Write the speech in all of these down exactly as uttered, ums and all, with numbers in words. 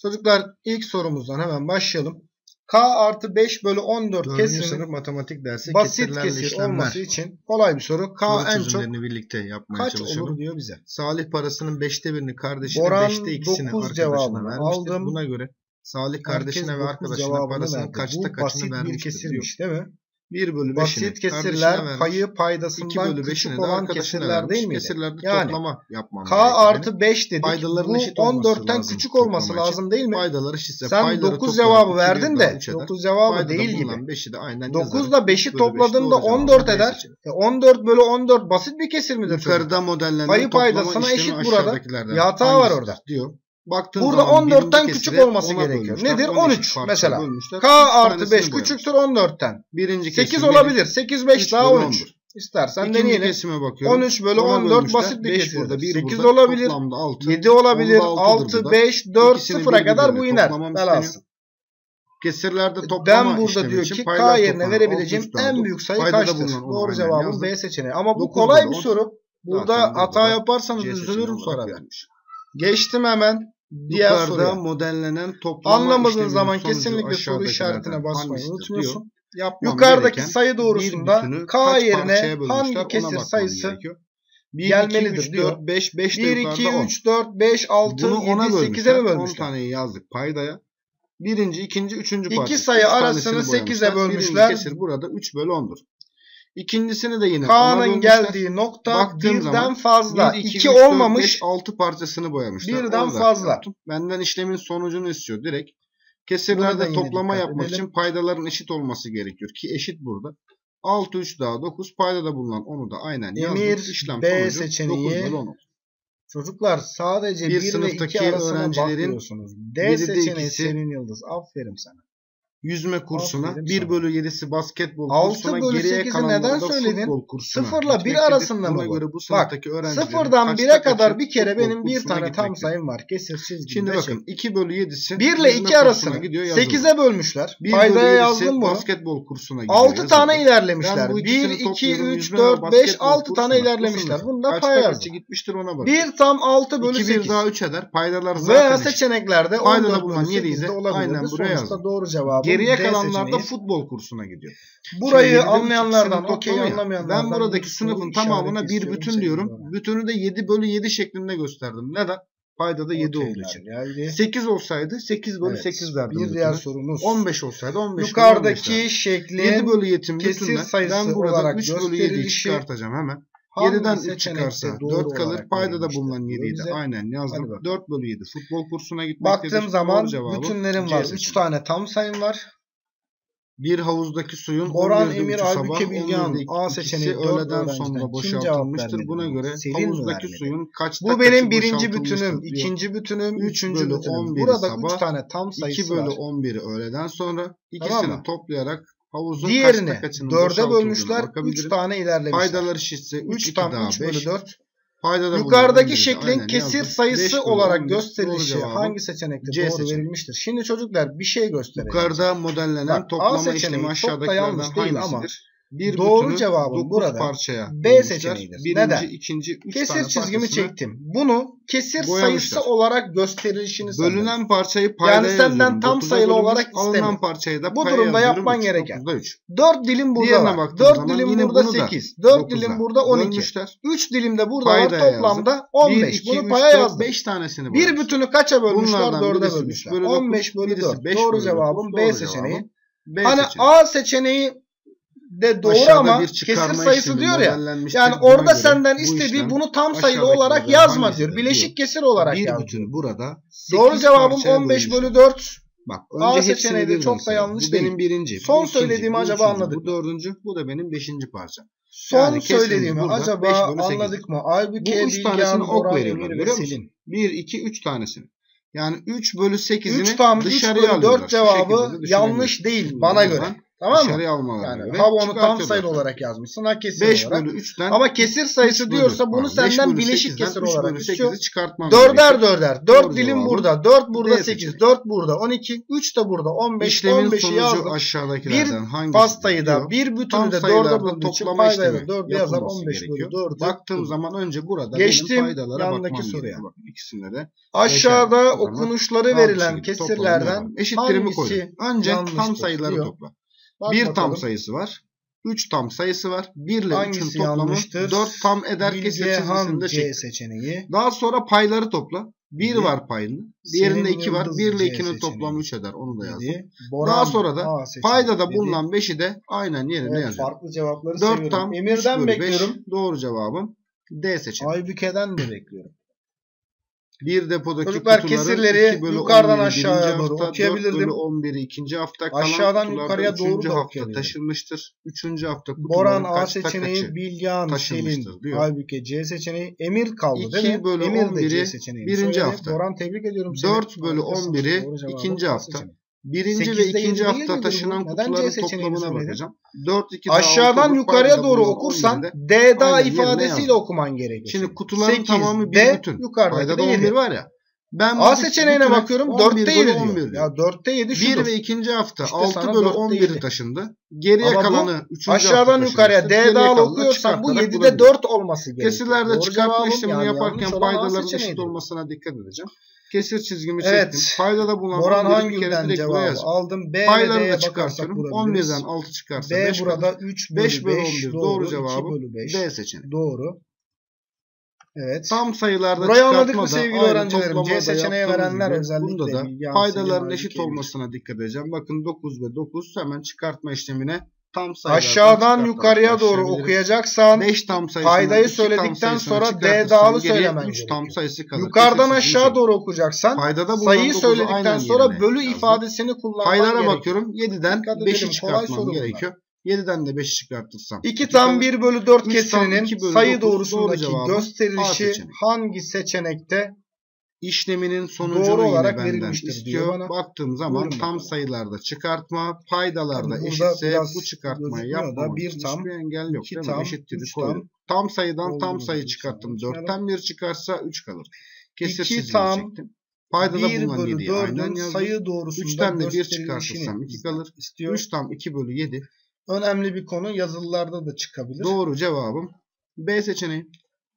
Çocuklar ilk sorumuzdan hemen başlayalım. K artı beş bölü on dört kesrin matematik dersi basit kesir olması için kolay bir soru. K en çok birlikte yapmaya kaç çalışalım. olur diyor bize. Salih parasının beşte birini kardeşine, Boran beşte ikisini dokuz arkadaşına cevabını vermiştir. aldım. Buna göre Salih kardeşine Herkes ve dokuz arkadaşına cevabını parasının verdi. kaçta Bu kaçını basit bir vermiştir diyor. kesirmiş değil mi? bir bölü beşini Basit kesirler payı iki paydasından bölü küçük beşini de olan arkadaşına kesirler vermiş. değil miydi? Kesirlerde Yani toplama yapmam K gerekiyor. artı beş dedik. Paydaların Bu eşit olması on dörtten lazım küçük olması toplama için. lazım değil mi? Paydalar eşitse Sen payları dokuz toplayıp cevabı iki verdin bir de daha üç eder. dokuz cevabı Paydada değil gibi. bulunan beşi de aynen dokuz ile beşi bölü beş topladığında doğru on cevabı dört eder. seçelim. E on dört bölü on dört basit bir kesir midir? Yukarıda modellenen Payı toplama paydasına işlemi eşit burada. aşağıdakilerden Bir hata var hangisidir orada. diyor. Baktığın Burada zaman on dörtten birinci küçük kesire olması ona gerekiyor. bölmüşler, Nedir? on on eşit üç parçaya mesela. bölmüşler. K üç artı tanesini beş boyamış. küçüktür on dörtten. Birinci sekiz kesim olabilir. sekiz beş üç daha bölü on ondur. üç. İstersen İkinci deneyelim. kesime bakıyorum. on üç bölü Ona on dört bölmüşler. basit bir beş kesir. burada, bir sekiz burada. olabilir. Toplamda altı. yedi olabilir. Onda altıdır altı, bu da. beş, dört, İkisini sıfıra bir kadar bir bu iner. toplamam Velhasıl. isteniyor. Kesirlerde toplama Ben burada işlemi diyor için ki K paylar yerine toplamı verebileceğim altı en üstü büyük sayı paydada kaçtır? bulunan onu Doğru aynen cevabım yazdık. B seçeneği. Ama bu dokuz kolay bölü bir on. soru. Burada Zaten burada hata da yaparsanız C üzülürüm seçeneği sonra olarak ben. verilmiş. Geçtim hemen diğer Yukarıda soruya. modellenen toplama Anlamadığın işleminin zaman sonucu kesinlikle soru aşağıdakilerden işaretine basmayı hangisidir unutmuyorsun. diyor. Yapmam Yukarıdaki gereken sayı doğrusunda bir bütünü K kaç yerine parçaya bölmüşler, hangi ona kesir bakmam sayısı gerekiyor. bir, gelmelidir iki, üç, diyor. dört, beş, beş de bir, yukarıda iki, on. üç, dört, beş, altı, Bunu ona yedi, sekize mi bölmüşler. on bölmüşler? taneyi yazdık paydaya. Birinci, ikinci, üçüncü parça. İki sayı üç arasını tanesini sekize boyamışlar. bölmüşler. Birinci kesir burada üç bölü ondur. İkincisini de yine ona K'nın bölmüşler. geldiği nokta Baktığım birden zaman fazla. bir, iki, iki üç, dört, olmamış. beş, altı parçasını boyamışlar. Birden Orada fazla. yaptım. Benden işlemin sonucunu istiyor direkt. Buna da Kesirlerde yine toplama dikkat yapmak edelim. için paydaların eşit olması gerekiyor. Ki eşit burada. altı, üç daha dokuz. Paydada bulunan onu da aynen yazdım. Emir İşlem B sonucu seçeneği. dokuz bölü on oldu. Çocuklar sadece Bir bir ve iki sınıftaki arasına öğrencilerin bakmıyorsunuz. D yedide seçeneği ikisi senin yıldız. Aferin sana. Yüzme kursuna, Aferin bir sana. bölü yedisi basketbol altı kursuna, bölü geriye sekizi kalanları neden da söyledin? futbol kursuna Sıfırla bir gitmektedir. arasında mı Buna bu? göre bu Bak, sınıftaki öğrencilerin sıfırdan kaçta bire kaçı kadar bir kere futbol benim bir kursuna tane tam gitmektedir. sayım var. Kesir çizgide Şimdi çek. bakın iki bölü yedisi bir ile yüzme iki kursuna arasını gidiyor, yazılır. sekize bölmüşler. bir Paydaya bölü yedisi yazdım bunu. basketbol kursuna gidiyor, altı yazılır. tane Ben ilerlemişler. bu bir, ikisini iki, topluyorum. üç, Yüzme ve dört, beş, basketbol altı tane kursuna. ilerlemişler. Bu Bunu da kaçta paya kaçı yazdım. gitmiştir ona bak. bir tam altı bölü iki bir sekiz. daha üç eder. Paydalar zaten Veya eşit. seçeneklerde on Paydada dört bulunan bölü yediyi sekizde de olabilirdi. aynen buraya Sonuçta yazdım. doğru cevabı Geriye D kalanlar da seçeneği. futbol kursuna gidiyor. Burayı Şimdi yedide üç anlayanlardan ikisinin okey, toplamı ya. anlamayanlardan Ben buradaki bir sınıfın soru tamamına işareti bir istiyorum bütün senin diyorum. bana. Bütünü de yedi bölü yedi şeklinde gösterdim. Neden? Paydada yedi olduğu Okeyler için. geldi. sekiz olsaydı sekiz bölü Evet, sekiz derdim. bir diğer bütünü. sorumuz. on beş olsaydı on beş bölü on beş Yukarıdaki derdim. şeklin yedi bölü yedi'nin kesir bütünden sayısı ben burada olarak üç bölü yedi'yi gösterilişi çıkartacağım hemen. hangi yediden üç seçenekte çıkarsa doğru dört kalır. olarak Paydada verilmiştir bulunan diyor yediyi de bize. aynen Hadi yazdım. bakalım. dört bölü yedi futbol kursuna gitmektedir. Baktığım zaman Doğru cevabı bütünlerim C var. seçeneği. üç tane tam sayım var. Bir havuzdaki suyun Boran, on birde Emir, üçü Aybüke, sabah, Bilgehan, on birde A ikisi seçeneği dört öğleden öğrenciden sonra kim cevap boşaltılmıştır. vermedi Buna buna? göre Selin mi havuzdaki vermedi? suyun kaçta Bu kaçı benim birinci boşaltılmıştır bütünüm, diyor. ikinci bütünüm, üç üçüncü bölü bütünüm. on biri Burada sabah, üç tane tam sayısı iki bölü var. on biri öğleden sonra ikisini Tamam mı? toplayarak havuzun Diğerini kaçta kaçının dörde boşaltıldığına bölmüşler. üç bakabilirim. tane ilerlemişler. Paydalar eşitse üç, üç iki tam daha üç bölü beş. dört. Paydada Yukarıdaki şeklin şeklin kesir sayısı olarak gösterilişi hangi seçenekte C doğru seçeneği. verilmiştir? Şimdi çocuklar bir şey göstereceğim. Yukarıda modellenen Bak, A toplama seçeneği işlemi çok da aşağıdakilerden yanlış değil ama hangisidir? Bir doğru bütünü cevabım dokuz burada parçaya B bölmüşler. seçeneğidir. Birinci, Neden? ikinci, üç Kesir tane çizgimi parçasını çektim. Bunu kesir boyamışlar. sayısı olarak gösterilişini sanıyorum. bölünen parçayı paydaya Yani senden yazıyorum. tam dokuza sayılı bölünmüş, olarak alınan istemiyorum. parçayı da Bu paya durumda yazıyorum. yapman üç, gereken. dokuzda üç. dört dilim burada Diğerine var. baktığım dört zaman dilim yine burada bunu da sekiz. dört dokuza dilim burada on iki. bölmüşler. üç dilim de burada Paydaya var. Toplamda yazdım. on bir, beş. iki, Bunu üç, paya dört, yazdım. beş tanesini Bir boyamışlar. bütünü kaça bölmüşler? Bunlardan dörde birisi bölmüşler. üç bölü on beş dokuz, bölü birisi dört. beş Doğru bölü cevabım dokuz. B Doğru seçeneği. cevabım B Hani seçeneği. A seçeneği de doğru Aşağıda ama bir kesir çıkarma sayısı işlemi diyor ya. modellenmiştir. Yani Buna orada göre senden bu istediği işlem bunu tam sayılı aşağıdakilerden olarak yazma hangisidir diyor. Bileşik diyor. kesir olarak Bir yaz. bütünü burada Doğru sekiz cevabım parçaya on beş bölmüşler. bölü dört. Bak A önce seçeneği hepsini de çok da birden yanlış sayalım. Bu değil. benim birinci. Son bu ikinci, söylediğimi bu acaba üçüncü, anladık bu mı? dördüncü, bu da benim beşinci parça. Son Yani kesrimiz söylediğimi burada acaba beş bölü sekiz. anladık mı? Aybüke, Bu üç tanesini Bilgehan, ok Boran, veriyorlar. Emir ve Görüyor musun? Selin. bir, iki, üç tanesini. Yani üç bölü sekizini üç tam üç dışarıya bölü alıyorlar. dört Şu şekilde cevabı de düşünebiliriz. yanlış değil bana göre. Tamam mı? Dışarıya almalarına Yani göre ha onu tam çıkartıyorlar. sayılı olarak yazmışsın. Ha kesir beş olarak. bölü üçten Ama kesir sayısı üç bölü- diyorsa bunu pardon, beş senden bölü bileşik sekizden kesir üç olarak bölü istiyor. sekizi çıkartmam Dörder gerekiyor. dörder. dört Doğru dilim cevabım burada. dört burada D sekiz. seçeneği. dört burada on iki. üç de burada on beş. İşlemin on beşi sonucu yazdım. aşağıdakilerden Bir hangisidir pastayı da diyor. bir Tam bütünü de dörde sayılarda böldüğü için toplama paydaya işlemi da dörde yazar. yapılması on beş bölü gerekiyor. dördü. Baktığım zaman önce burada Geçtim benim paydalara yandaki bakmam soruya. gerekiyor. Bakın ikisinde de Aşağıda beşer. O zaman okunuşları altı verilen şekilde toplamını kesirlerden yapalım. Eşittirimi koydum. hangisi Önce tam yanlıştır sayıları diyor. topla. Bak bir bakalım. tam sayısı var. üç tam sayısı var. bir ile Hangisi üçün toplamı yanlıştır? dört tam eder kesir Bilgehan çizgisinde C çektim. seçeneği. Daha sonra payları topla. bir yedi. var payında. Diğerinde Selin iki var. Yıldız bir ile C ikinin seçeneği. toplamı üç eder. Onu da yazdım. yedi. Boran Daha sonra da A seçeneği paydada dedi. bulunan beşi de aynen yerine Evet, yazıyorum. farklı cevapları dört seviyorum. tam üç Emir'den bölü beş bekliyorum. doğru cevabım D seçeneği. Aybüke'den de bekliyorum. Bir depodaki Çocuklar kutuların kesirleri iki bölü yukarıdan on biri aşağıya birinci doğru hafta, dört okuyabilirdim. bölü on biri ikinci hafta, kalan Aşağıdan kutularda yukarıya doğru üçüncü da hafta okuyabilirim. taşınmıştır. üçüncü hafta Boran kutuların A kaçta seçeneği, kaçı Bilgehan, taşınmıştır Selin, diyor. Aybüke C seçeneği, Emir kaldı değil iki mi? bölü Emir de on biri C seçeneğini birinci söyledi. hafta. Boran tebrik ediyorum seni. dört bölü on biri Doğru cevabı ikinci A hafta. seçeneği. Birinci ve sekizde ikinci yedi hafta değildir bu. taşınan Neden kutuların C seçeneğini toplamına söyledin? bakacağım. dört, iki daha Aşağıdan altı olur. yukarıya Paydada doğru bulunan okursan on birde D daha aynen yerine ifadesiyle yazdım. okuman gerekiyor. Şimdi kutuların sekiz, tamamı bir D, bütün. yukarıdaki Paydada de on bir yedi. var ya. Ben A bu seçeneğine bütüne bakıyorum on bir dörtte bölü yedi on bir diyor. diyor. Ya dörtte yedi şudur. bir ve ikinci hafta İşte altı sana bölü dörtte on biri yedi. taşındı. Geriye Ama bu kalanı üçüncü aşağıdan hafta yukarıya taşınmıştır. D Geriye dağlı kalanı da okuyorsan bu çıkartarak yedide bulabilirim. dört olması gerekiyor. Kesirlerde Doğru çıkartma cevabım işlemini yani yaparken yanlış olan A paydaların eşit seçeneğiydi. olmasına dikkat edeceğim. Kesir çizgimi Evet. çektim. Paydada bulunan Boran on biri bir kere Hangül'den direkt buraya cevabı yazdım. aldım. B ve Payları D'ye da bakarsak çıkartıyorum. on bulabiliriz. birden altı çıkarsa B beş burada kalır. üç bölü beş bölü on beş bir doğru. doğru iki cevabım bölü beş. D seçeneği. Doğru. Evet. Tam sayılarda Burayı anladık mı çıkartmada sevgili aynı öğrencilerim? C toplamada seçeneği yaptığımız verenler gibi özellikle bunda da Bilgehan, paydaların Selin, eşit Aybüke, Emir. olmasına dikkat edeceğim. Bakın dokuz ve dokuz hemen çıkartma işlemine tam sayılardan Aşağıdan çıkartarak yukarıya doğru başlayabilirim. okuyacaksan beş tam sayısını paydayı iki tam söyledikten sayısına sonra D çıkartırsam dağlı geriye söylemen üç tam gerekiyor. sayısı kalır. Yukarıdan Kesir çizgimi aşağı çektim. doğru okuyacaksan Paydada bulunan sayıyı dokuzu söyledikten aynen sonra yerine bölü yazdım. ifadesini kullanman Paylara gerekiyor. bakıyorum. yediden Dikkat beşi edelim, kolay soru çıkartmam bunlar. gerekiyor. yediden de beşi çıkartırsam iki tam bir bölü dört üç tam kesirinin iki bölü sayı dokuz doğrusundaki doğru cevabı A gösterilişi seçeneği. hangi seçenekte İşleminin sonucunu doğru yine olarak benden verilmiştir istiyor. diyor bana. Baktığım zaman Buyurun tam bakalım. sayılarda çıkartma, paydalarda Tabii burada eşitse biraz bu çıkartmayı gözükmüyor da yapmamak bir için tam, hiçbir engel yok. iki Değil mi? tam, Eşittir'i üç koydum. tam Tam sayıdan tam olduğunu sayı da çıkarttım. unutmayalım. dörtten bir çıkarsa üç kalır. Kesir iki çizgimi tam çektim. Paydada bir bulunan bölü yediyi aynen dördün yazdım. sayı doğrusunda üçten de bir gösterilişini çıkartırsam iki kalır. istiyor. üç tam iki bölü yedi. Önemli bir konu, yazılılarda da çıkabilir. Doğru cevabım B seçeneği.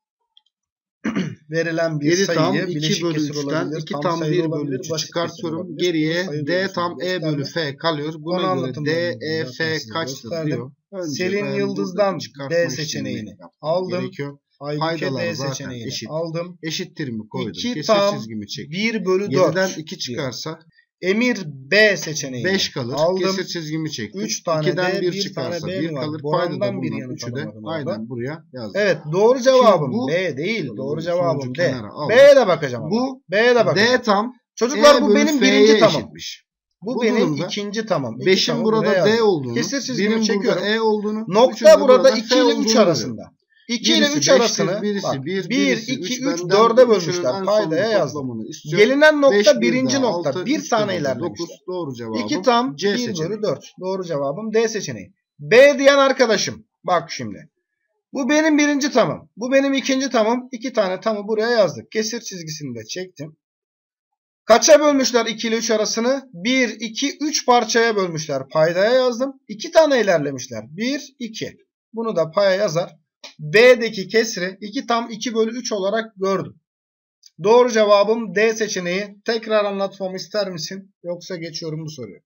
Verilen bir yedi tam sayıyı iki bileşik bölü kesir üçten olabilir, iki tam tam sayılı bir bölü olabilir, üçü basit kesir çıkartıyorum. olabilir. Geriye Sayı D doğrusunu tam E bölü gösterdi. F kalıyor. Konu Buna göre D, anlatımlarını E, zaten F size kaçtır gösterdim. diyor. Önce Selin ben Yıldız'dan buradaki çıkartma D işlemini seçeneğini yapmam aldım. gerekiyor. Aybüke Paydalar D zaten seçeneğini eşit. aldım. Eşittirimi koydum. iki Kesir tam çizgimi çektim. bir bölü dört yediden iki diyor. çıkarsa Emir B seçeneğini beş kalır. aldım. Kesir çizgimi çektim. üç tane ikiden D, bir bir çıkarsa tane B bir mi var? kalır. Boran'dan Paydada bir bulunan yanıt üçü de alamadım orada. aynen buraya yazdım. Evet, doğru cevabım bu- B değil. Şöyle Doğru bu cevabım sonucu D. kenara alalım. B'ye de bakacağım ama. Bu B'ye de bakacağım. D tam Çocuklar E bu bölü benim F'ye birinci tamam. eşitmiş. Bu, Bu benim durumda ikinci tamam. İki beşin tamı burada buraya D yazdım. olduğunu, Kesir çizgimi birin çekiyorum. burada E olduğunu, üçün Nokta de burada F iki ile üç olduğunu arasında. iki ile Birisi üç beştir, arasını birisi bak, bir, bir, birisi iki, üç. üç, Benden dörde üçünün bölmüşler. en Paydaya sonunda yazdım. toplamını istiyor. Gelinen beş, nokta bir birinci daha nokta. altı, Bir üç tane daha da ilerlemişler. dokuz. Doğru cevabım iki tam C bir seçeneği. bölü dört. Doğru cevabım D seçeneği. B diyen arkadaşım. Bak şimdi. Bu benim birinci tamım. Bu benim ikinci tamım. İki tane tamı buraya yazdık. Kesir çizgisini de çektim. Kaça bölmüşler iki ile üç arasını? bir, iki, üç parçaya bölmüşler. Paydaya yazdım. iki tane ilerlemişler. bir, iki. Bunu da paya yazar. B'deki kesri iki tam iki bölü üç olarak gördüm. Doğru cevabım D seçeneği. Tekrar anlatmamı ister misin? Yoksa geçiyorum bu soruyu.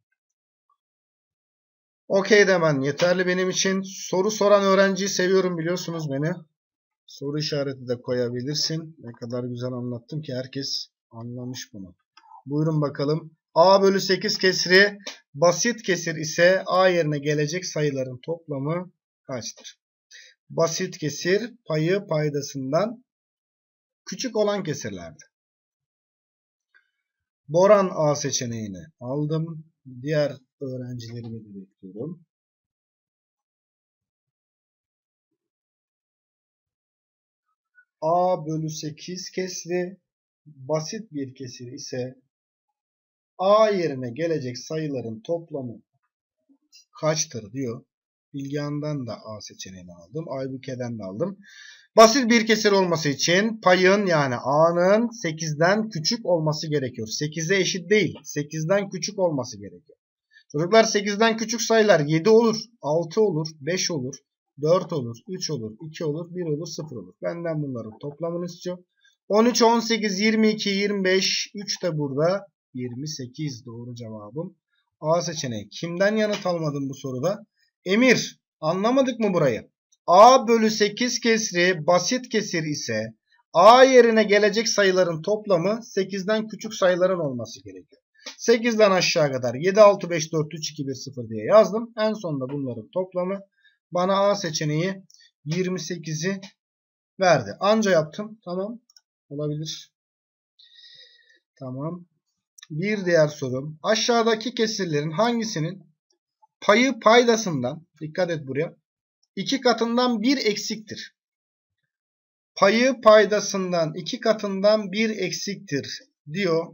Okey demen yeterli benim için. Soru soran öğrenciyi seviyorum, biliyorsunuz beni. Soru işareti de koyabilirsin. Ne kadar güzel anlattım ki herkes anlamış bunu. Buyurun bakalım. A bölü sekiz kesri basit kesir ise A yerine gelecek sayıların toplamı kaçtır? Basit kesir payı paydasından küçük olan kesirlerdi. Boran A seçeneğini aldım. Diğer öğrencilerimi de bekliyorum. A bölü sekiz kesri basit bir kesir ise A yerine gelecek sayıların toplamı kaçtır diyor. Bilgehan'dan da A seçeneğini aldım. Aybüke'den de aldım. Basit bir kesir olması için payın yani A'nın sekizden küçük olması gerekiyor. sekize eşit değil. sekizden küçük olması gerekiyor. Çocuklar sekizden küçük sayılar yedi olur, altı olur, beş olur, dört olur, üç olur, iki olur, bir olur, sıfır olur. Benden bunların toplamını istiyor. on üç, on sekiz, yirmi iki, yirmi beş, üç de burada yirmi sekiz doğru cevabım. A seçeneği. Kimden yanıt almadım bu soruda? Emir. Anlamadık mı burayı? A bölü sekiz kesri basit kesir ise A yerine gelecek sayıların toplamı sekizden küçük sayıların olması gerekiyor. sekizden aşağı kadar yedi, altı, beş, dört, üç, iki, bir, sıfır diye yazdım. En sonunda bunların toplamı bana A seçeneği yirmi sekizi verdi. Anca yaptım. Tamam. Olabilir. Tamam. Bir diğer sorum. Aşağıdaki kesirlerin hangisinin payı paydasından, dikkat et buraya, iki katından bir eksiktir? Payı paydasından iki katından bir eksiktir diyor.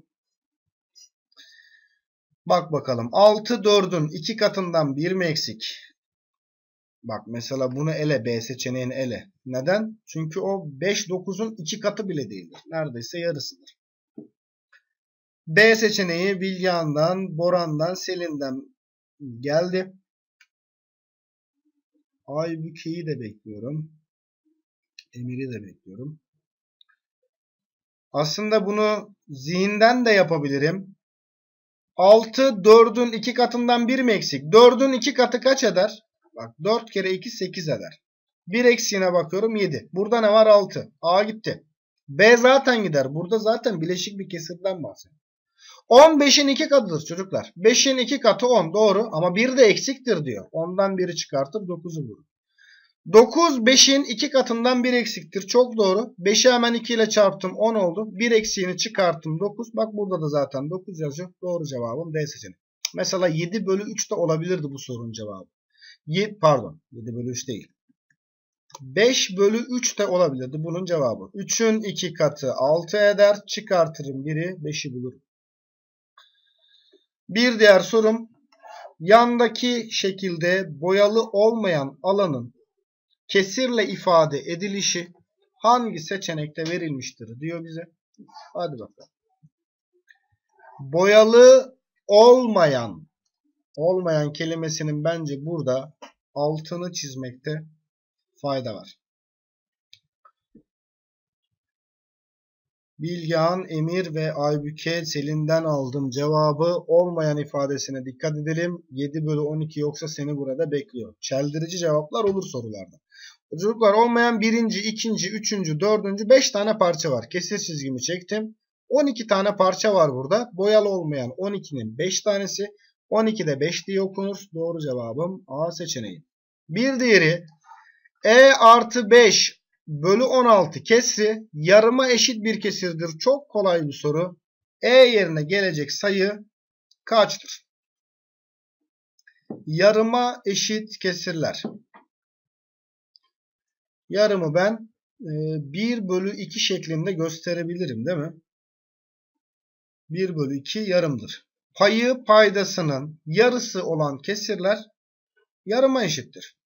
Bak bakalım. altı dördün iki katından bir mi eksik? Bak mesela bunu ele. B seçeneğini ele. Neden? Çünkü o beş dokuzun iki katı bile değildir. Neredeyse yarısıdır. B seçeneği Bilgehan'dan, Boran'dan, Selin'den geldi. Aybüke'yi de bekliyorum. Emir'i de bekliyorum. Aslında bunu zihinden de yapabilirim. altı dördün iki katından bir mi eksik? dördün iki katı kaç eder? Bak dört kere iki sekiz eder. bir eksiğine bakıyorum yedi. Burada ne var? altı. A gitti. B zaten gider. Burada zaten bileşik bir kesirden bahsediyor. on beşin iki katıdır çocuklar. beşin iki katı on doğru ama bir de eksiktir diyor. ondan biri çıkartıp dokuzu vurur. dokuz beşin iki katından bir eksiktir. Çok doğru. beşi hemen iki ile çarptım on oldu. bir eksiğini çıkarttım dokuz. Bak burada da zaten dokuz yazıyor. Doğru cevabım D seçeneği. Mesela yedi bölü üç de olabilirdi bu sorunun cevabı. yedi, pardon yedi bölü üç değil. beş bölü üç de olabilirdi bunun cevabı. üçün iki katı altı eder. Çıkartırım biri beşi bulurum. Bir diğer sorum. Yandaki şekilde boyalı olmayan alanın kesirle ifade edilişi hangi seçenekte verilmiştir diyor bize. Hadi bakalım. Boyalı olmayan olmayan kelimesinin bence burada altını çizmekte fayda var. Bilgehan, Emir ve Aybüke Selin'den aldım cevabı. Olmayan ifadesine dikkat edelim. yedi bölü on iki yoksa seni burada bekliyor. Çeldirici cevaplar olur sorularda. Çocuklar olmayan birinci, ikinci, üçüncü, dördüncü, beş tane parça var. Kesir çizgimi çektim. on iki tane parça var burada. Boyalı olmayan on ikinin beş tanesi. on ikide beş diye okunur. Doğru cevabım A seçeneği. Bir diğeri E artı beş bölü on altı kesri yarıma eşit bir kesirdir. Çok kolay bir soru. E yerine gelecek sayı kaçtır? Yarıma eşit kesirler. Yarımı ben bir bölü iki şeklinde gösterebilirim değil mi? bir bölü iki yarımdır. Payı paydasının yarısı olan kesirler yarıma eşittir.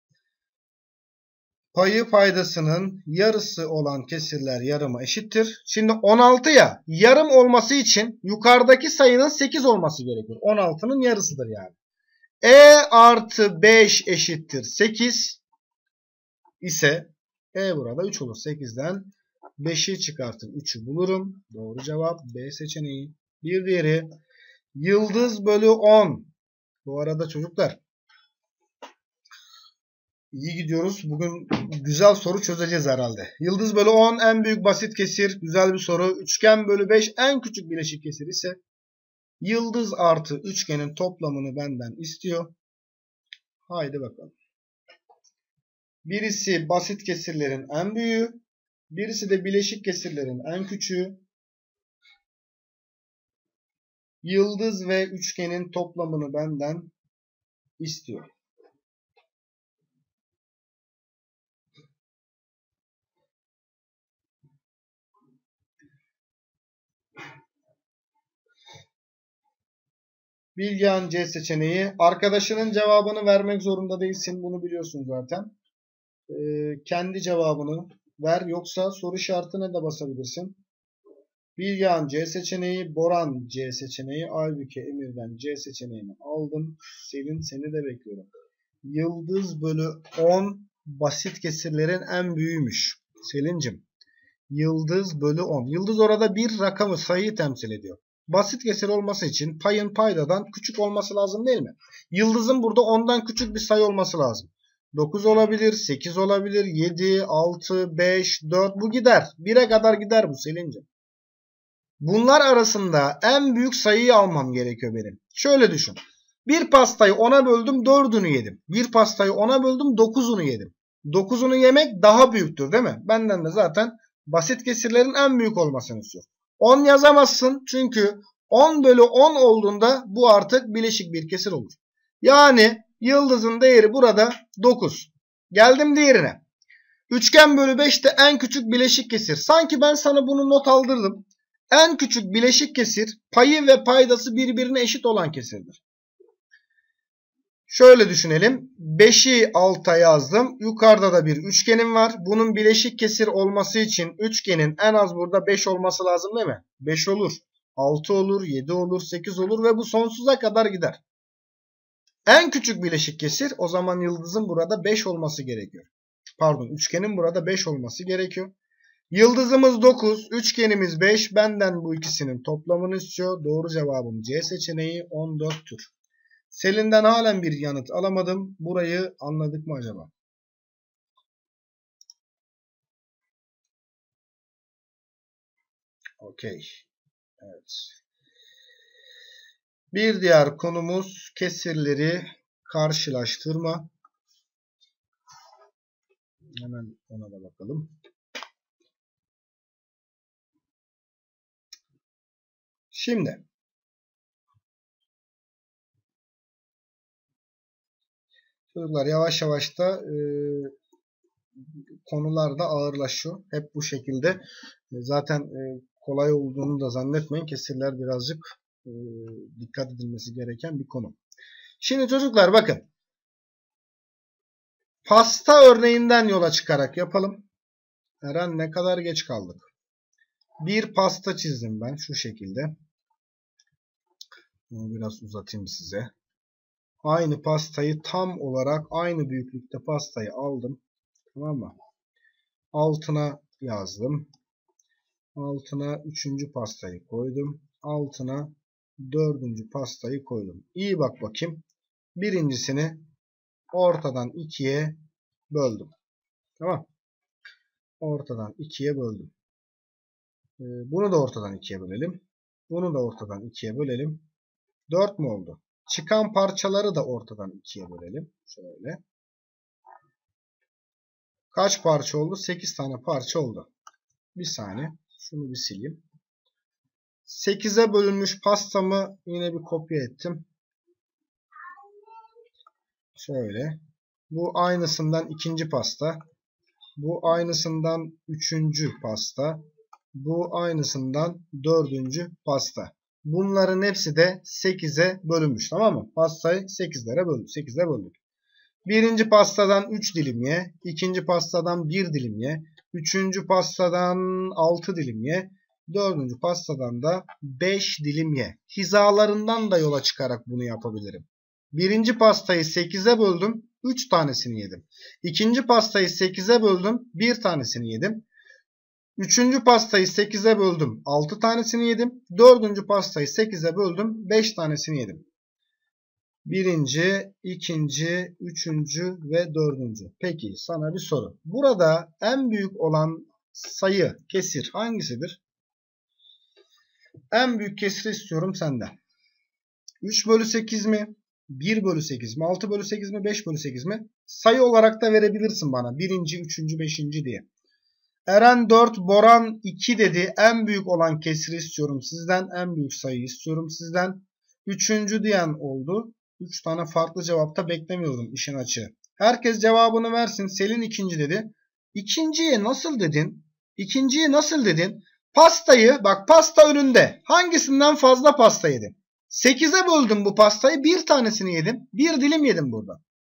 Payı paydasının yarısı olan kesirler yarıma eşittir. Şimdi on altı ya, yarım olması için yukarıdaki sayının sekiz olması gerekir. on altının yarısıdır yani. E artı beş eşittir sekiz ise E burada üç olur. sekizden beşi çıkartıp üçü bulurum. Doğru cevap B seçeneği. Bir diğeri yıldız bölü on. Bu arada çocuklar iyi gidiyoruz. Bugün güzel soru çözeceğiz herhalde. Yıldız bölü on en büyük basit kesir. Güzel bir soru. Üçgen bölü beş en küçük bileşik kesir ise yıldız artı üçgenin toplamını benden istiyor. Haydi bakalım. Birisi basit kesirlerin en büyüğü. Birisi de bileşik kesirlerin en küçüğü. Yıldız ve üçgenin toplamını benden istiyor. Bilgehan C seçeneği. Arkadaşının cevabını vermek zorunda değilsin. Bunu biliyorsun zaten. Ee, kendi cevabını ver. Yoksa soru işaretine de basabilirsin. Bilgehan C seçeneği. Boran C seçeneği. Aybüke Emir'den C seçeneğini aldım. Selin seni de bekliyorum. Yıldız bölü on basit kesirlerin en büyüğüymüş. Selin'cim. Yıldız bölü on. Yıldız orada bir rakamı, sayıyı temsil ediyor. Basit kesir olması için payın paydadan küçük olması lazım değil mi? Yıldızın burada ondan küçük bir sayı olması lazım. dokuz olabilir, sekiz olabilir, yedi, altı, beş, dört bu gider. bire kadar gider bu Selin'ciğim. Bunlar arasında en büyük sayıyı almam gerekiyor benim. Şöyle düşün. Bir pastayı ona böldüm, dördünü yedim. Bir pastayı ona böldüm, dokuzunu yedim. dokuzunu yemek daha büyüktür değil mi? Benden de zaten basit kesirlerin en büyük olmasını istiyor. on yazamazsın çünkü on bölü on olduğunda bu artık bileşik bir kesir olur. Yani yıldızın değeri burada dokuz. Geldim diğerine. Üçgen bölü beş de en küçük bileşik kesir. Sanki ben sana bunu not aldırdım. En küçük bileşik kesir payı ve paydası birbirine eşit olan kesirdir. Şöyle düşünelim. beşi alta yazdım. Yukarıda da bir üçgenim var. Bunun bileşik kesir olması için üçgenin en az burada beş olması lazım değil mi? beş olur. altı olur. yedi olur. sekiz olur ve bu sonsuza kadar gider. En küçük bileşik kesir o zaman yıldızın burada beş olması gerekiyor. Pardon, üçgenin burada beş olması gerekiyor. Yıldızımız dokuz. Üçgenimiz beş. Benden bu ikisinin toplamını istiyor. Doğru cevabım C seçeneği on dörttür. Selin'den halen bir yanıt alamadım. Burayı anladık mı acaba? Okey. Evet. Bir diğer konumuz kesirleri karşılaştırma. Hemen ona da bakalım. Şimdi çocuklar yavaş yavaş da e, konular da ağırlaşıyor. Hep bu şekilde. E, zaten e, kolay olduğunu da zannetmeyin. Kesirler birazcık e, dikkat edilmesi gereken bir konu. Şimdi çocuklar bakın. Pasta örneğinden yola çıkarak yapalım. Eren ne kadar geç kaldık. Bir pasta çizdim ben şu şekilde. Bunu biraz uzatayım size. Aynı pastayı tam olarak aynı büyüklükte pastayı aldım. Tamam mı? Altına yazdım. Altına üçüncü pastayı koydum. Altına dördüncü pastayı koydum. İyi bak bakayım. Birincisini ortadan ikiye böldüm. Tamam. Ortadan ikiye böldüm. Bunu da ortadan ikiye bölelim. Bunu da ortadan ikiye bölelim. dört mü oldu? Çıkan parçaları da ortadan ikiye bölelim. Şöyle. Kaç parça oldu? sekiz tane parça oldu. Bir saniye. Şunu bir sileyim. sekize bölünmüş pastamı yine bir kopya ettim. Şöyle. Bu aynısından ikinci pasta. Bu aynısından üçüncü pasta. Bu aynısından dördüncü pasta. Bunların hepsi de sekize bölünmüş. Tamam mı? Pastayı sekizlere böldük. sekize böldük. Birinci pastadan üç dilim ye. İkinci pastadan bir dilim ye. Üçüncü pastadan altı dilim ye. Dördüncü pastadan da beş dilim ye. Hizalarından da yola çıkarak bunu yapabilirim. Birinci pastayı sekize böldüm. üç tanesini yedim. İkinci pastayı sekize böldüm. bir tanesini yedim. Üçüncü pastayı sekize böldüm. altı tanesini yedim. Dördüncü pastayı sekize böldüm. beş tanesini yedim. Birinci, ikinci, üçüncü ve dördüncü. Peki sana bir soru. Burada en büyük olan sayı, kesir hangisidir? En büyük kesiri istiyorum senden. üç bölü sekiz mi? bir bölü sekiz mi? altı bölü sekiz mi? beş bölü sekiz mi? Sayı olarak da verebilirsin bana. birinci, üçüncü, beşinci diye. Eren dört, Boran iki dedi. En büyük olan kesiri istiyorum sizden. En büyük sayıyı istiyorum sizden. Üçüncü diyen oldu. üç tane farklı cevapta beklemiyordum işin açığı. Herkes cevabını versin. Selin ikinci dedi. İkinciye nasıl dedin? İkinciye nasıl dedin? Pastayı, bak pasta önünde. Hangisinden fazla pasta yedin? sekize böldüm bu pastayı. Bir tanesini yedim. Bir dilim yedim burada.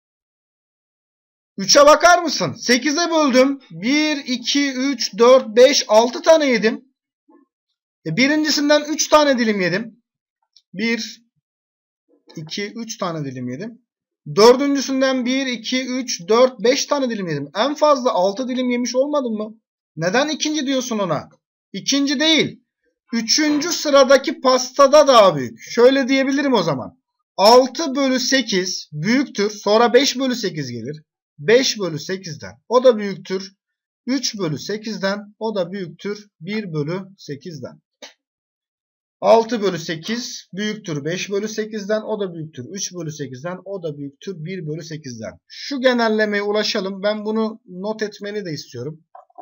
üçe bakar mısın? sekize böldüm. bir, iki, üç, dört, beş, altı tane yedim. E birincisinden üç tane dilim yedim. bir, iki, üç tane dilim yedim. Dördüncüsünden bir, iki, üç, dört, beş tane dilim yedim. En fazla altı dilim yemiş olmadım mı? Neden ikinci diyorsun ona? İkinci değil. Üçüncü sıradaki pastada daha büyük. Şöyle diyebilirim o zaman. altı bölü sekiz büyüktür. Sonra beş bölü sekiz gelir. beş bölü sekizden o da büyüktür. üç bölü sekizden o da büyüktür. bir bölü sekizden. altı bölü sekiz büyüktür beş bölü sekizden, o da büyüktür üç bölü sekizden, o da büyüktür bir bölü sekizden. Şu genellemeye ulaşalım. Ben bunu not etmeni de istiyorum.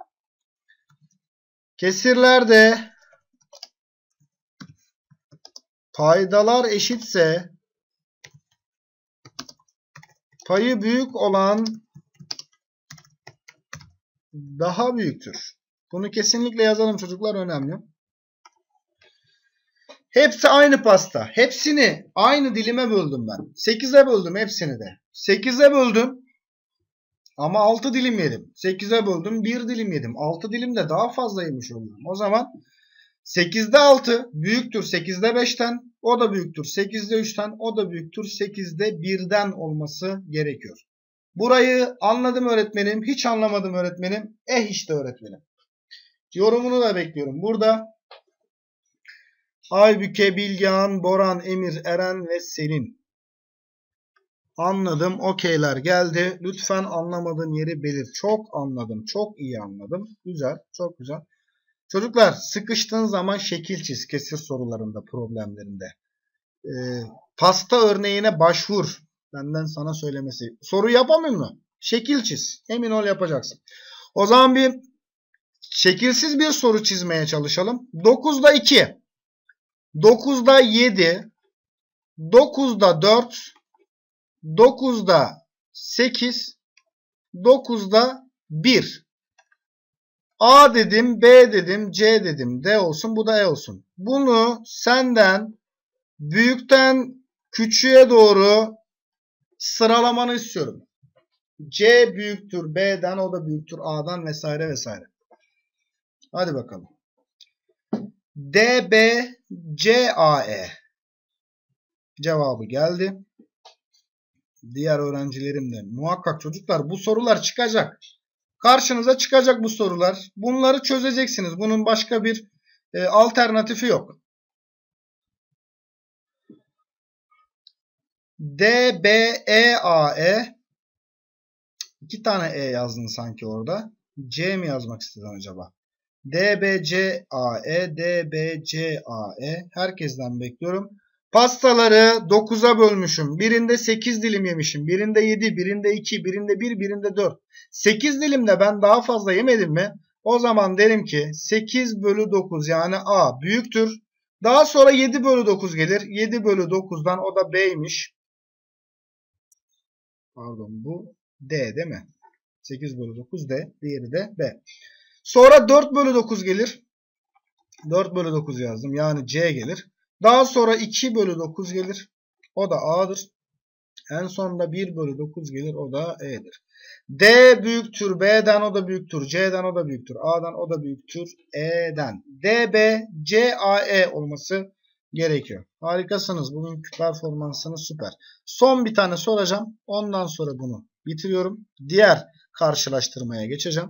Kesirlerde paydalar eşitse payı büyük olan daha büyüktür. Bunu kesinlikle yazalım çocuklar, önemli. Hepsi aynı pasta. Hepsini aynı dilime böldüm ben. sekize böldüm hepsini de. sekize böldüm ama altı dilim yedim. sekize böldüm bir dilim yedim. altı dilim de daha fazla yemiş oluyorum. O zaman sekizde altı büyüktür sekizde beşten. O da büyüktür sekizde üçten. O da büyüktür sekizde birden olması gerekiyor. Burayı anladım öğretmenim. Hiç anlamadım öğretmenim. Eh işte öğretmenim. Yorumunu da bekliyorum. Burada Aybüke, Bilgehan, Boran, Emir, Eren ve Selin. Anladım. Okeyler geldi. Lütfen anlamadığın yeri belir. Çok anladım. Çok iyi anladım. Güzel. Çok güzel. Çocuklar sıkıştığın zaman şekil çiz. Kesir sorularında, problemlerinde. Ee, pasta örneğine başvur. Benden sana söylemesi. Soru yapamıyor mu? Şekil çiz. Emin ol yapacaksın. O zaman bir şekilsiz bir soru çizmeye çalışalım. dokuzda iki. dokuzda yedi. dokuzda dört. dokuzda sekiz. dokuzda bir. A dedim, B dedim, C dedim, D olsun, bu da E olsun. Bunu senden büyükten küçüğe doğru sıralamanı istiyorum. C büyüktür B'den, o da büyüktür A'dan vesaire vesaire. Hadi bakalım. D, B, C, A, E. Cevabı geldi. Diğer öğrencilerim de muhakkak çocuklar bu sorular çıkacak. Karşınıza çıkacak bu sorular. Bunları çözeceksiniz. Bunun başka bir e, alternatifi yok. D, B, E, A, E. İki tane E yazdın sanki orada. C mi yazmak istedin acaba? D, B, C, A, E. D, B, C, A, E. Herkesten bekliyorum. Pastaları dokuza bölmüşüm. Birinde sekiz dilim yemişim. Birinde yedi, birinde iki, birinde bir, birinde dört. sekiz dilimde ben daha fazla yemedim mi? O zaman derim ki sekiz bölü dokuz yani A büyüktür. Daha sonra yedi bölü dokuz gelir. yedi bölü dokuzdan o da B'ymiş. Pardon bu D değil mi? sekiz bölü dokuz D. Diğeri de B. Sonra dört bölü dokuz gelir. dört bölü dokuz yazdım. Yani C gelir. Daha sonra iki bölü dokuz gelir. O da A'dır. En sonunda bir bölü dokuz gelir. O da E'dir. D büyüktür B'den, o da büyüktür C'den, o da büyüktür A'dan, o da büyüktür E'den. D, B, C, A, E olması gerekiyor. Harikasınız. Bugünkü performansınız süper. Son bir tane soracağım. Ondan sonra bunu bitiriyorum. Diğer karşılaştırmaya geçeceğim.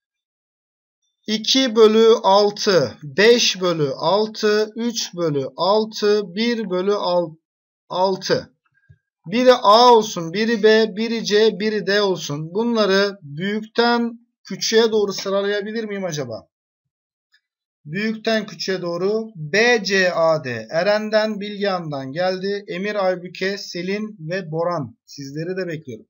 iki bölü altı, beş bölü altı, üç bölü altı, bir bölü altı. Biri A olsun, biri B, biri C, biri D olsun. Bunları büyükten küçüğe doğru sıralayabilir miyim acaba? Büyükten küçüğe doğru B, C, A, D. Eren'den, Bilgehan'dan geldi. Emir, Aybüke, Selin ve Boran. Sizleri de bekliyorum.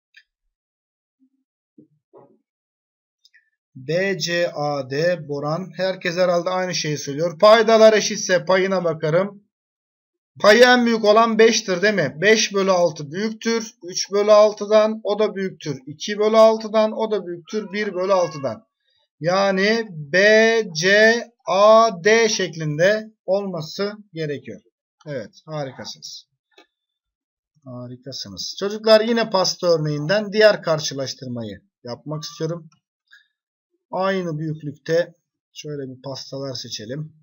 B, C, A, D, Boran. Herkes herhalde aynı şeyi söylüyor. Paydalar eşitse payına bakarım. Payı en büyük olan beştir değil mi? beş bölü altı büyüktür. üç bölü altıdan o da büyüktür. iki bölü altıdan o da büyüktür. bir bölü altıdan. Yani B, C, A, D şeklinde olması gerekiyor. Evet, harikasınız. Harikasınız. Çocuklar yine pasta örneğinden diğer karşılaştırmayı yapmak istiyorum. Aynı büyüklükte şöyle bir pastalar seçelim.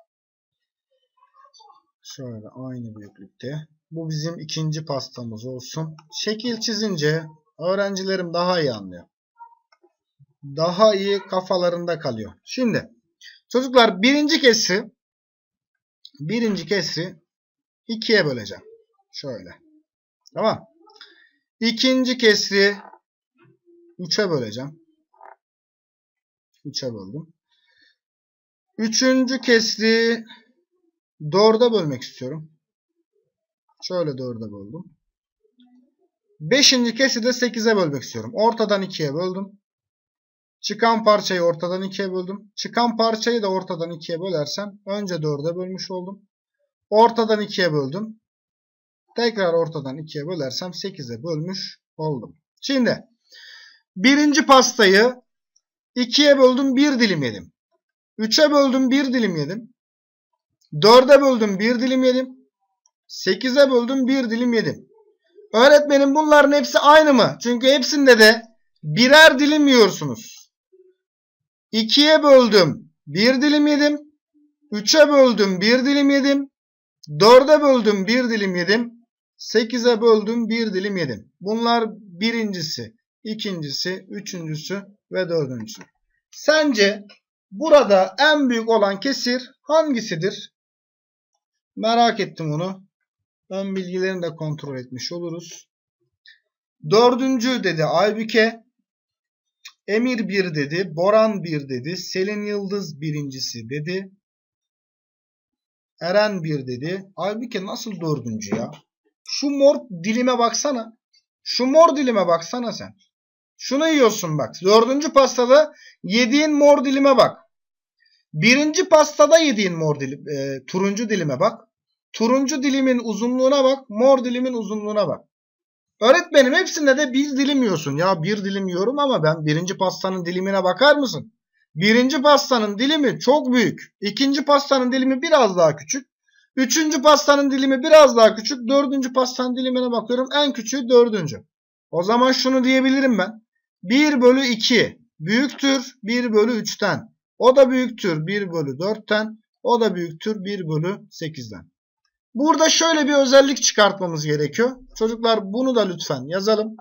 Şöyle aynı büyüklükte. Bu bizim ikinci pastamız olsun. Şekil çizince öğrencilerim daha iyi anlıyor. Daha iyi kafalarında kalıyor. Şimdi çocuklar birinci kesri birinci kesri ikiye böleceğim. Şöyle. Tamam. İkinci kesri üçe böleceğim. üçe böldüm. Üçüncü kesri dörde bölmek istiyorum. Şöyle dörde böldüm. Beşinci kesri de sekize bölmek istiyorum. Ortadan ikiye böldüm. Çıkan parçayı ortadan ikiye böldüm. Çıkan parçayı da ortadan ikiye bölersem önce dörde bölmüş oldum. Ortadan ikiye böldüm. Tekrar ortadan ikiye bölersem sekize bölmüş oldum. Şimdi birinci pastayı ikiye böldüm, bir dilim yedim. üçe böldüm, bir dilim yedim. dörde böldüm, bir dilim yedim. sekize böldüm, bir dilim yedim. Öğretmenim bunların hepsi aynı mı? Çünkü hepsinde de birer dilim yiyorsunuz. ikiye böldüm, bir dilim yedim. üçe böldüm, bir dilim yedim. dörde böldüm, bir dilim yedim. sekize böldüm, bir dilim yedim. Bunlar birincisi, ikincisi, üçüncüsü ve dördüncüsü. Sence burada en büyük olan kesir hangisidir? Merak ettim onu. Ön bilgilerini de kontrol etmiş oluruz. Dördüncü dedi Aybüke. Emir bir dedi. Boran bir dedi. Selin Yıldız birincisi dedi. Eren bir dedi. Aybüke nasıl dördüncü ya? Şu mor dilime baksana. Şu mor dilime baksana sen. Şunu yiyorsun bak. Dördüncü pastada yediğin mor dilime bak. Birinci pastada yediğin mor dilim, e, turuncu dilime bak. Turuncu dilimin uzunluğuna bak. Mor dilimin uzunluğuna bak. Öğretmenim hepsinde de bir dilim yiyorsun. Ya bir dilim yiyorum ama ben birinci pastanın dilimine bakar mısın? Birinci pastanın dilimi çok büyük. İkinci pastanın dilimi biraz daha küçük. Üçüncü pastanın dilimi biraz daha küçük. Dördüncü pastanın dilimine bakıyorum. En küçüğü dördüncü. O zaman şunu diyebilirim ben. bir bölü iki büyüktür bir bölü üçten. O da büyüktür bir bölü dörtten. O da büyüktür bir bölü sekizden. Burada şöyle bir özellik çıkartmamız gerekiyor. Çocuklar bunu da lütfen yazalım.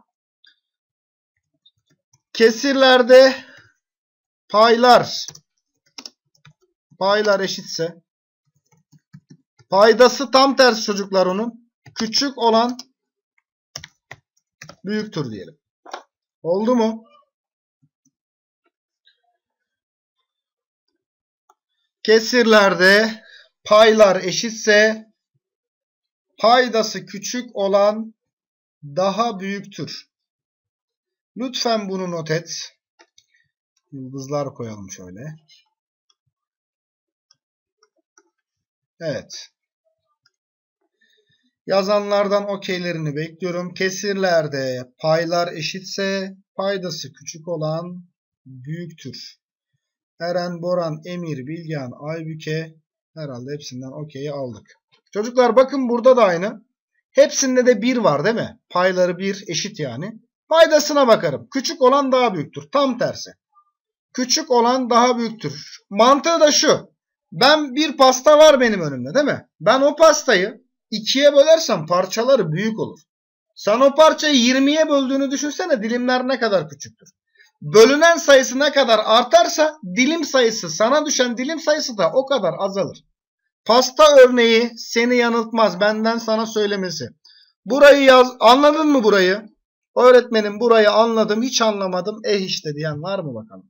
Kesirlerde paylar paylar eşitse paydası tam tersi çocuklar onun. Küçük olan büyüktür diyelim. Oldu mu? Kesirlerde paylar eşitse paydası küçük olan daha büyüktür. Lütfen bunu not et. Yıldızlar koyalım şöyle. Evet. Yazanlardan okeylerini bekliyorum. Kesirlerde paylar eşitse paydası küçük olan büyüktür. Eren, Boran, Emir, Bilgehan, Aybüke herhalde hepsinden okeyi aldık. Çocuklar bakın burada da aynı. Hepsinde de bir var değil mi? Payları bir eşit yani. Paydasına bakarım. Küçük olan daha büyüktür. Tam tersi. Küçük olan daha büyüktür. Mantığı da şu. Ben bir pasta var benim önümde değil mi? Ben o pastayı ikiye bölersem parçaları büyük olur. Sen o parçayı yirmiye böldüğünü düşünsene, dilimler ne kadar küçüktür. Bölünen sayısı ne kadar artarsa dilim sayısı, sana düşen dilim sayısı da o kadar azalır. Pasta örneği seni yanıltmaz, benden sana söylemesi. Burayı yaz, anladın mı burayı? Öğretmenim burayı anladım, hiç anlamadım. Eh işte diyen var mı bakalım?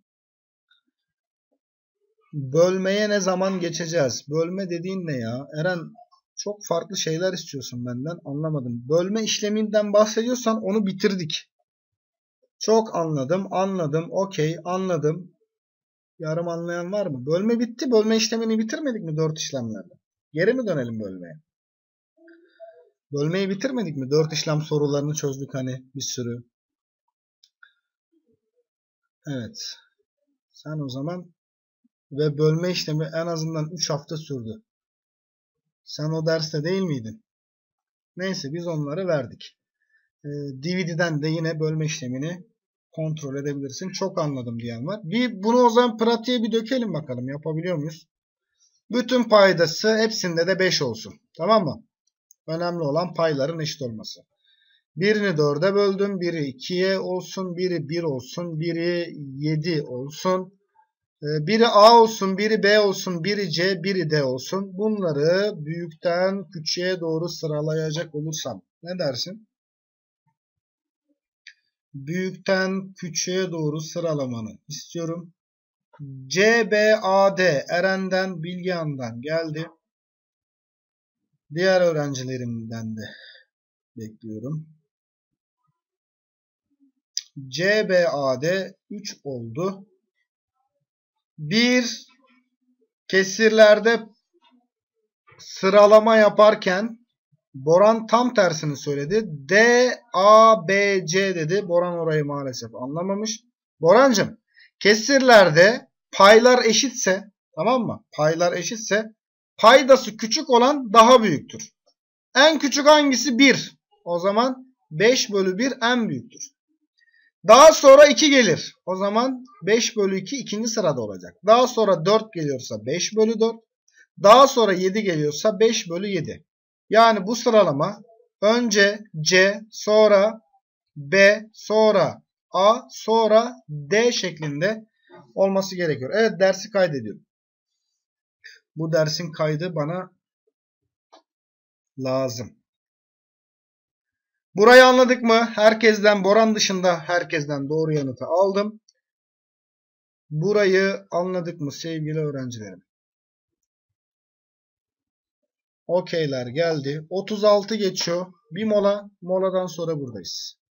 Bölmeye ne zaman geçeceğiz? Bölme dediğin ne ya? Eren, çok farklı şeyler istiyorsun benden, anlamadım. Bölme işleminden bahsediyorsan onu bitirdik. Çok anladım, anladım, okey, anladım. Yarım anlayan var mı? Bölme bitti. Bölme işlemini bitirmedik mi dört işlemlerde? Geri mi dönelim bölmeye? Bölmeyi bitirmedik mi? Dört işlem sorularını çözdük hani bir sürü. Evet. Sen o zaman ve bölme işlemi en azından üç hafta sürdü. Sen o derste değil miydin? Neyse biz onları verdik. Ee, D V D'den de yine bölme işlemini kontrol edebilirsin. Çok anladım diyen var. Bir, bunu o zaman pratiğe bir dökelim bakalım. Yapabiliyor muyuz? Bütün paydası hepsinde de beş olsun. Tamam mı? Önemli olan payların eşit olması. Birini dörde böldüm. Biri ikiye olsun. Biri bir olsun. Biri yedi olsun. Biri A olsun. Biri B olsun. Biri C. Biri D olsun. Bunları büyükten küçüğe doğru sıralayacak olursam ne dersin? Büyükten küçüğe doğru sıralamanı istiyorum. C, B, A, D Eren'den, Bilgehan'dan geldi. Diğer öğrencilerimden de bekliyorum. C, B, A, D üç oldu. bir kesirlerde sıralama yaparken Boran tam tersini söyledi. D, A, B, C dedi. Boran orayı maalesef anlamamış. Borancığım, kesirlerde paylar eşitse, tamam mı? Paylar eşitse paydası küçük olan daha büyüktür. En küçük hangisi? bir. O zaman beş bölü bir en büyüktür. Daha sonra iki gelir. O zaman beş bölü iki ikinci sırada olacak. Daha sonra dört geliyorsa beş bölü dört. Daha sonra yedi geliyorsa beş bölü yedi. Yani bu sıralama önce C, sonra B, sonra A, sonra D şeklinde olması gerekiyor. Evet, dersi kaydediyorum. Bu dersin kaydı bana lazım. Burayı anladık mı? Herkesten, Boran dışında herkesten doğru yanıtı aldım. Burayı anladık mı sevgili öğrencilerim? Okeyler geldi. otuz altı geçiyor. Bir mola. Moladan sonra buradayız.